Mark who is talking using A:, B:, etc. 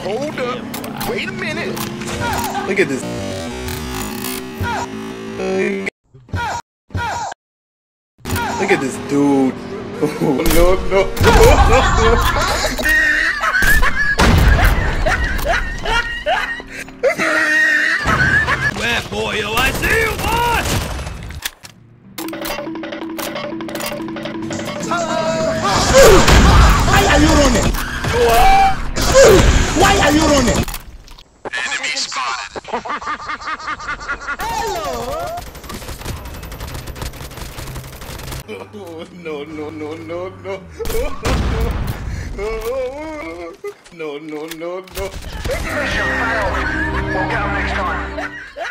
A: Hold up. Wait a minute.
B: Look at this. Look at this dude. Oh, no.
C: Where, boy? Oh, I see you, boy!
D: Why are you running? Why are you running?
A: Enemy spotted.
D: Hello.
B: No. No.
A: Mission failed. We'll go next time.